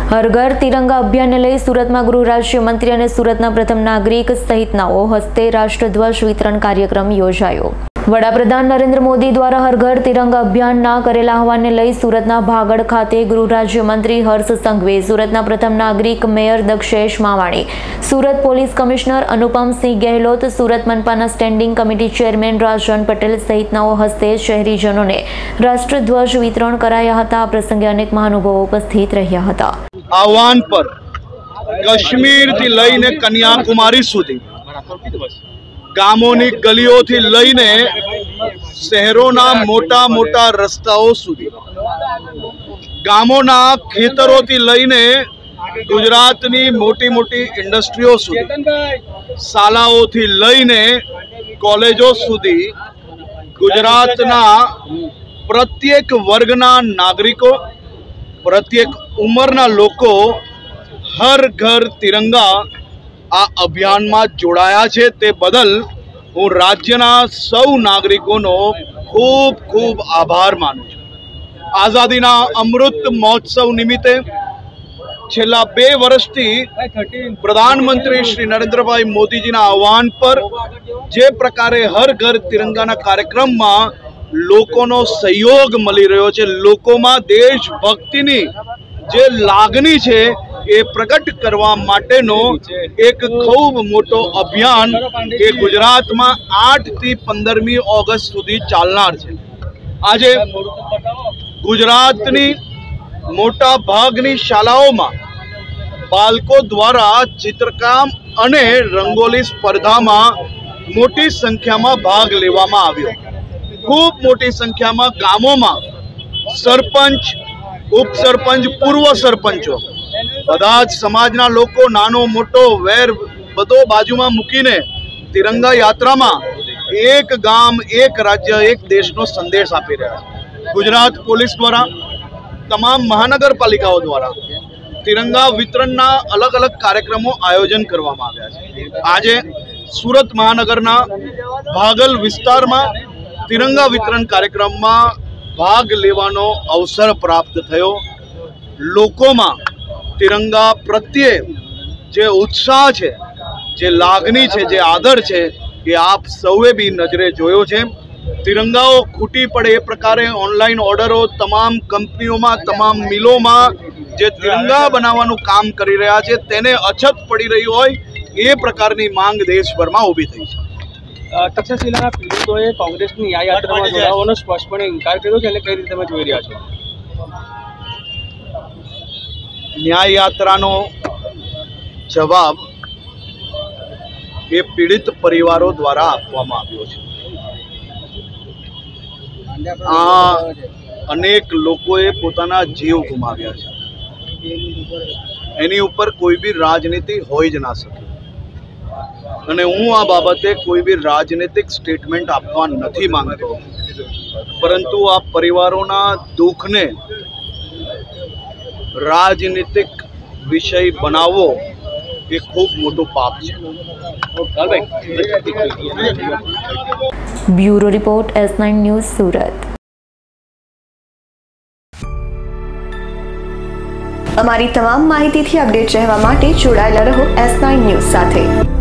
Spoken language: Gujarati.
હર ઘર તિરંગા અભિયાનને લઈ સુરતમાં ગૃહ રાજ્યમંત્રી અને સુરતના પ્રથમ નાગરિક સહિતનાઓ હસ્તે રાષ્ટ્રધ્વજ વિતરણ કાર્યક્રમ યોજાયો। વડાપ્રધાન નરેન્દ્ર મોદી દ્વારા હર ઘર તિરંગા અભિયાનના કરેલા આહવાનને લઈ સુરતના ભાગડ ખાતે ગૃહ રાજ્યમંત્રી હર્ષ સંઘવી, સુરતના પ્રથમ નાગરિક mayor Dakshesh Mavani, Surat police commissioner Anupamsinh Gehlot, Surat મનપાના standing committee chairman Rajan Patel સહિતનાઓ હસ્તે શહેરીજનોને રાષ્ટ્રધ્વજ વિતરણ કરાયા હતા। આ પ્રસંગે અનેક મહાનુભાવો ઉપસ્થિત રહ્યા હતા। આહવાન પર કાશ્મીરથી લઈને કન્યાકુમારી સુધી, ગામોની ગલીઓથી લઈને શહેરોના મોટા મોટા રસ્તાઓ સુધી, ગામોના ખેતરોથી લઈને ગુજરાતની મોટી મોટી ઇન્ડસ્ટ્રીઓ સુધી, શાળાઓથી લઈને કોલેજો સુધી ગુજરાતના પ્રત્યેક વર્ગના નાગરિકો, પ્રત્યેક ઉંમરના લોકો હર ઘર તિરંગા આ અભિયાનમાં જોડાયા છે। તે બદલ હું રાજ્યના સૌ નાગરિકોનો ખૂબ ખૂબ આભાર માનું છું। આઝાદીના અમૃત મહોત્સવ નિમિત્તે છેલ્લા 2 વર્ષથી પ્રધાનમંત્રી શ્રી નરેન્દ્રભાઈ મોદીજીના આહવાન પર જે પ્રકારે હર ઘર તિરંગાના કાર્યક્રમમાં લોકોનો સહયોગ મળી રહ્યો છે, લોકોમાં દેશભક્તિની જે લાગણી છે એ પ્રગટ કરવા માટેનો એક ખૂબ મોટો અભિયાન એ ગુજરાતમાં 8 થી 15મી ઓગસ્ટ સુધી ચાલનાર છે। આજે ગુજરાતની મોટા ભાગની શાળાઓમાં બાળકો દ્વારા ચિત્રકામ અને રંગોલી સ્પર્ધામાં મોટી સંખ્યામાં ભાગ લેવામાં આવ્યો। ખૂબ મોટી સંખ્યામાં ગામોમાં સરપંચ, ઉપસરપંચ, પૂર્વ સરપંચો, બધા જ સમાજના લોકો નાનો મોટો વેર બધો બાજુમાં મૂકીને તિરંગા યાત્રામાં એક ગામ, એક રાજ્ય, એક દેશનો સંદેશ આપી રહ્યા છે। ગુજરાત પોલીસ દ્વારા, તમામ મહાનગરપાલિકાઓ દ્વારા તિરંગા વિતરણના અલગ અલગ કાર્યક્રમો આયોજન કરવામાં આવ્યા છે। આજે સુરત મહાનગરના ભાગલ વિસ્તારમાં તિરંગા વિતરણ કાર્યક્રમમાં ભાગ લેવાનો અવસર પ્રાપ્ત થયો। લોકોમાં તિરંગા પ્રત્યે જે ઉત્સાહ છે, જે લાગણી છે, જે આદર છે એ આપ સૌએ બી નજરે જોયો છે। તિરંગાઓ ખૂટી પડે એ પ્રકારે ઓનલાઈન ઓર્ડરો તમામ કંપનીઓમાં, તમામ મિલોમાં જે તિરંગા બનાવવાનું કામ કરી રહ્યા છે તેને અછત પડી રહી હોય એ પ્રકારની માંગ દેશભરમાં ઊભી થઈ છે। તક્ષશિલાના પીડિતોએ કોંગ્રેસની ન્યાય યાત્રામાં જોડાવાનો સ્પષ્ટપણે ઇનકાર કર્યો છે, એટલે કઈ રીતે તમે જોઈ રહ્યા છો? ન્યાય યાત્રાનો જવાબ એ પીડિત પરિવારો દ્વારા આપવામાં આવ્યો છે। આ અનેક લોકોએ પોતાના જીવ ગુમાવ્યા છે, એની ઉપર કોઈ બી રાજનીતિ હોઈ જ ના શકે અને હું આ બાબતે કોઈ બી રાજનીતિક સ્ટેટમેન્ટ આપવા નથી માંગતો, પરંતુ આ પરિવારોના દુઃખને રાજનીતિક વિષય બનાવવો એ ખૂબ મોટું પાપ છે। Bureau report S9 news Surat. અમારી તમામ માહિતીથી અપડેટ રહેવા માટે જોડાયેલા રહો S9 ન્યૂઝ સાથે।